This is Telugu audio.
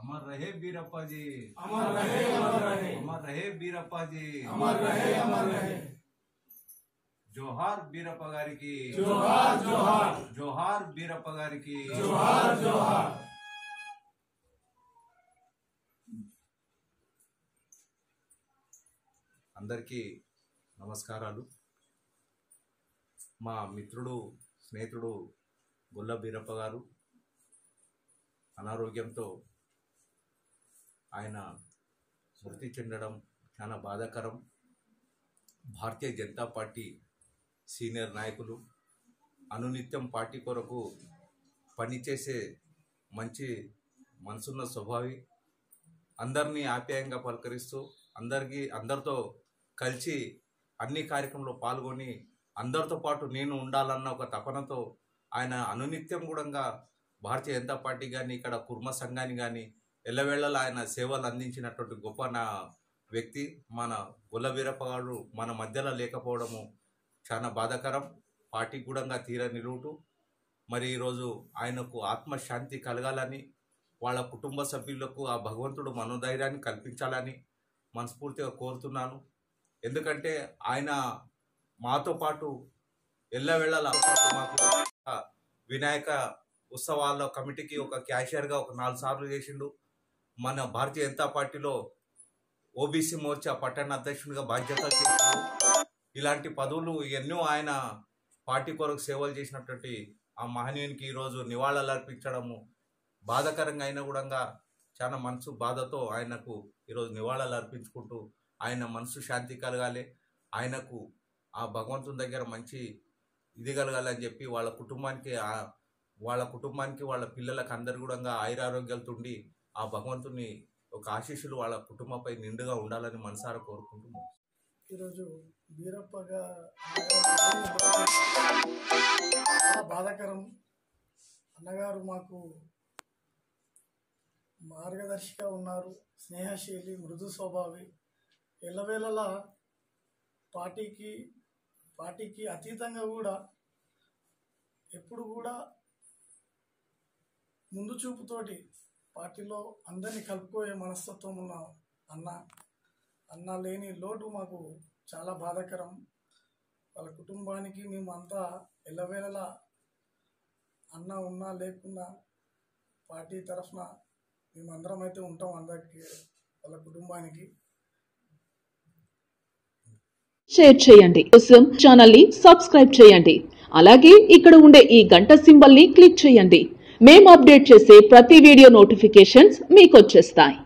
अमर रहे बीरप्पा जी, अमर रहे, अमर रहे, अमर रहे बीरप्पा जी, अमर रहे, अमर रहे। जोहार बीरप्पा गारी की, जोहार जोहार, जोहार बीरप्पा गारी की, जोहार जोहार। అందరికీ నమస్కారాలు. మా మిత్రుడు స్నేహితుడు గొల్ల బీరప్ప గారు అనారోగ్యంతో ఆయన మృతి చెందడం చాలా బాధాకరం. భారతీయ జనతా పార్టీ సీనియర్ నాయకులు, అనునిత్యం పార్టీ కొరకు పనిచేసే మంచి మనసున్న స్వభావి, అందరినీ ఆప్యాయంగా పలకరిస్తూ అందరితో కలిసి అన్ని కార్యక్రమంలో పాల్గొని అందరితో పాటు నేను ఉండాలన్న ఒక తపనతో ఆయన అనునిత్యం కూడా భారతీయ జనతా పార్టీ కానీ ఇక్కడ కుర్మ సంఘాన్ని కానీ ఎల్లవేళలా ఆయన సేవలు అందించినటువంటి గొప్ప నా వ్యక్తి. మన గొల్ల బీరప్ప గారు మన మధ్యలో లేకపోవడము చాలా బాధాకరం, పార్టీ కూడా తీరని లోటు. మరి ఈరోజు ఆయనకు ఆత్మశాంతి కలగాలని, వాళ్ళ కుటుంబ సభ్యులకు ఆ భగవంతుడు మనోధైర్యాన్ని కల్పించాలని మనస్ఫూర్తిగా కోరుతున్నాను. ఎందుకంటే ఆయన మాతో పాటు ఎల్లవేళలా మాకు వినాయక ఉత్సవాల కమిటీకి ఒక క్యాషియర్గా ఒక 4 సార్లు చేసిండు. మన భారతీయ జనతా పార్టీలో ఓబీసీ మోర్చా పట్టణ అధ్యక్షుడిగా బాధ్యతలు చేసిండు. ఇలాంటి పదవులు ఎన్నో ఆయన పార్టీ కొరకు సేవలు చేసినటువంటి ఆ మహనీయునికి ఈరోజు నివాళులు అర్పించడము బాధాకరంగా అయినా కూడా చాలా మనసు బాధతో ఆయనకు ఈరోజు నివాళులు అర్పించుకుంటూ ఆయన మనసు శాంతి కలగాలి, ఆయనకు ఆ భగవంతుని దగ్గర మంచి ఇది కలగాలని చెప్పి వాళ్ళ కుటుంబానికి వాళ్ళ పిల్లలకు అందరు కూడా ఆయురారోగ్యాలతో ఉండి ఆ భగవంతుని ఒక ఆశీస్సులు వాళ్ళ కుటుంబంపై నిండుగా ఉండాలని మనసారా కోరుకుంటున్నాం. ఈరోజు బీరప్పగా బాధాకరం. అన్నగారు మాకు మార్గదర్శిగా ఉన్నారు, స్నేహశీలి, మృదు స్వభావి, ఎల్లవేళలా పార్టీకి అతీతంగా కూడా ఎప్పుడు కూడా ముందు చూపుతోటి పార్టీలో అందరినీ కలుపుకోయే మనస్తత్వం ఉన్న అన్న లేని లోటు మాకు చాలా బాధాకరం. వాళ్ళ కుటుంబానికి మేము అంతా ఎల్లవేళలా అన్న ఉన్నా లేకున్నా పార్టీ తరఫున మేమందరం అయితే ఉంటాం అందరికి, వాళ్ళ కుటుంబానికి. షేర్ చేయండి, కోసం ఛానల్ ని సబ్స్క్రైబ్ చేయండి. అలాగే ఇక్కడ ఉండే ఈ గంట సింబల్ ని క్లిక్ చేయండి. మేము అప్డేట్ చేసే ప్రతి వీడియో నోటిఫికేషన్స్ మీకు వచ్చేస్తాయి.